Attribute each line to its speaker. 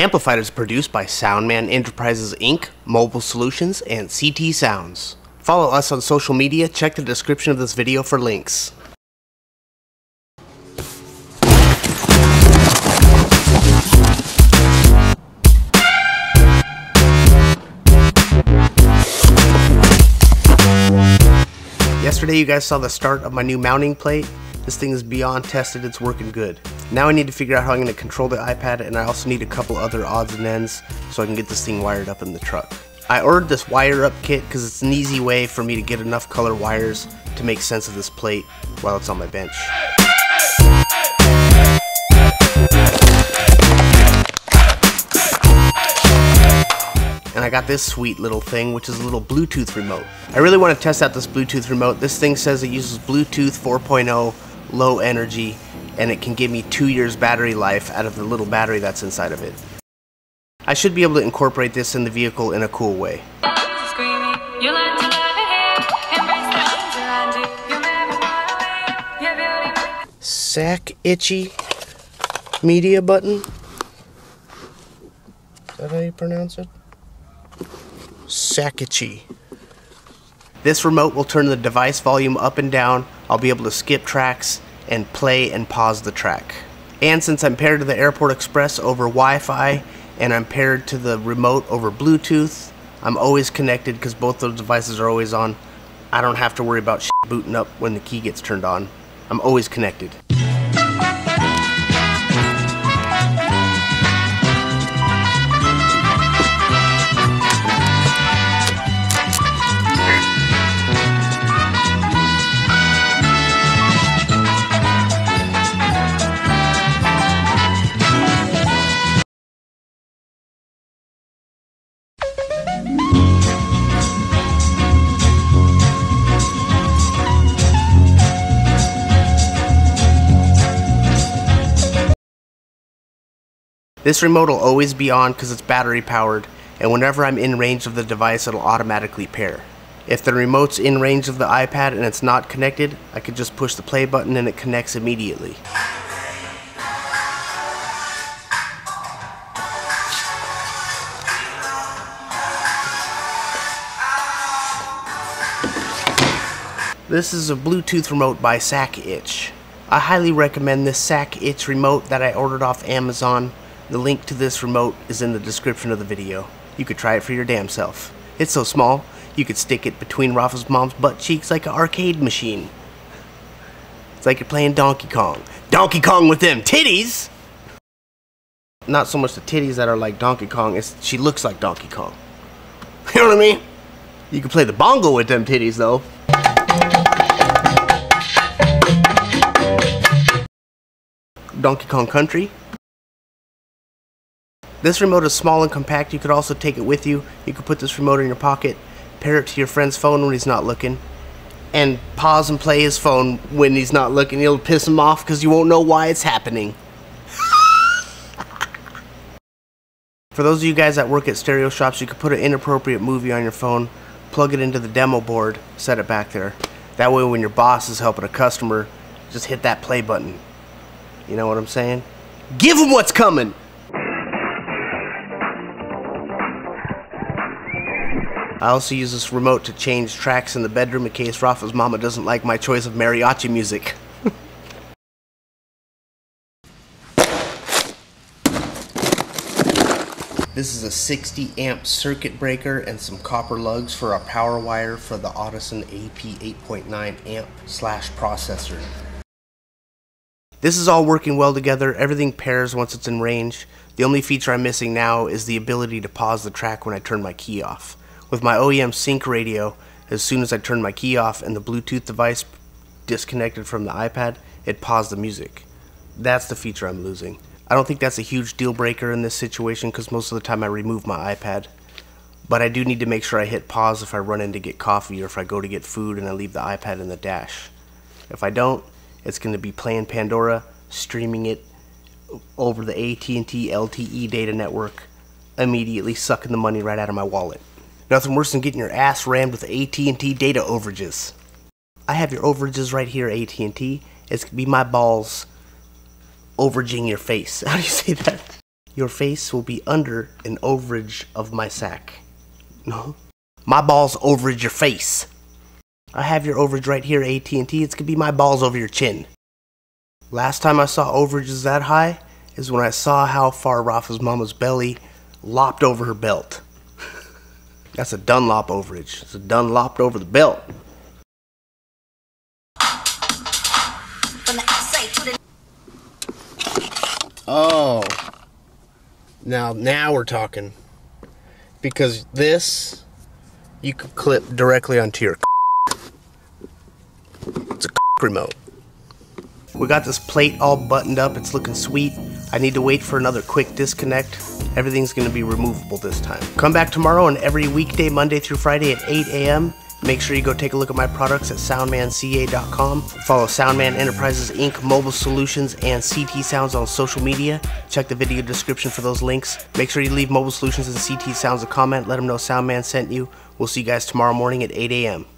Speaker 1: Amplified is produced by Soundman Enterprises Inc., Mobile Solutions, and CT Sounds. Follow us on social media, check the description of this video for links. Yesterday you guys saw the start of my new mounting plate. This thing is beyond tested, it's working good. Now I need to figure out how I'm going to control the iPad, and I also need a couple other odds and ends so I can get this thing wired up in the truck. I ordered this wire up kit because it's an easy way for me to get enough color wires to make sense of this plate while it's on my bench. And I got this sweet little thing, which is a little Bluetooth remote. I really want to test out this Bluetooth remote. This thing says it uses Bluetooth 4.0 low energy, and it can give me 2 years battery life out of the little battery that's inside of it. I should be able to incorporate this in the vehicle in a cool way. Sack itchy media button. Is that how you pronounce it? Sakitchy. This remote will turn the device volume up and down. I'll be able to skip tracks and play and pause the track. And since I'm paired to the Airport Express over Wi-Fi and I'm paired to the remote over Bluetooth, I'm always connected because both those devices are always on. I don't have to worry about shit booting up when the key gets turned on. I'm always connected. This remote will always be on because it's battery powered, and whenever I'm in range of the device it'll automatically pair. If the remote's in range of the iPad and it's not connected, I could just push the play button and it connects immediately. This is a Bluetooth remote by Sakitch. I highly recommend this Sakitch remote that I ordered off Amazon. The link to this remote is in the description of the video. You could try it for your damn self. It's so small, you could stick it between Rafa's mom's butt cheeks like an arcade machine. It's like you're playing Donkey Kong. Donkey Kong with them titties! Not so much the titties that are like Donkey Kong, she looks like Donkey Kong. You know what I mean? You can play the bongo with them titties though. Donkey Kong Country. This remote is small and compact. You could also take it with you. You could put this remote in your pocket, pair it to your friend's phone when he's not looking, and pause and play his phone when he's not looking. It'll piss him off because you won't know why it's happening. For those of you guys that work at stereo shops, you could put an inappropriate movie on your phone, plug it into the demo board, set it back there. That way when your boss is helping a customer, just hit that play button. You know what I'm saying? Give them what's coming! I also use this remote to change tracks in the bedroom in case Rafa's mama doesn't like my choice of mariachi music. This is a 60 amp circuit breaker and some copper lugs for our power wire for the Audison AP 8.9 amp / processor. This is all working well together. Everything pairs once it's in range. The only feature I'm missing now is the ability to pause the track when I turn my key off. With my OEM sync radio, as soon as I turn my key off and the Bluetooth device disconnected from the iPad, it paused the music. That's the feature I'm losing. I don't think that's a huge deal breaker in this situation because most of the time I remove my iPad. But I do need to make sure I hit pause if I run in to get coffee or if I go to get food and I leave the iPad in the dash. If I don't, it's going to be playing Pandora, streaming it over the AT&T LTE data network, immediately sucking the money right out of my wallet. Nothing worse than getting your ass rammed with AT&T data overages. I have your overages right here, AT&T. It's going to be my balls overaging your face. How do you say that? your face will be under an overage of my sack. No, my balls overage your face. I have your overage right here, AT&T. It's gonna be my balls over your chin. Last time I saw overages that high is when I saw how far Rafa's mama's belly lopped over her belt. That's a Dunlop overage. It's a Dunlopped over the belt. Oh, now we're talking, because this you could clip directly onto your it's a remote. We got this plate all buttoned up. It's looking sweet. I need to wait for another quick disconnect. Everything's going to be removable this time. Come back tomorrow and every weekday, Monday through Friday at 8 a.m. Make sure you go take a look at my products at soundmanca.com. Follow Soundman Enterprises Inc. Mobile Solutions and CT Sounds on social media. Check the video description for those links. Make sure you leave Mobile Solutions and CT Sounds a comment. Let them know Soundman sent you. We'll see you guys tomorrow morning at 8 a.m.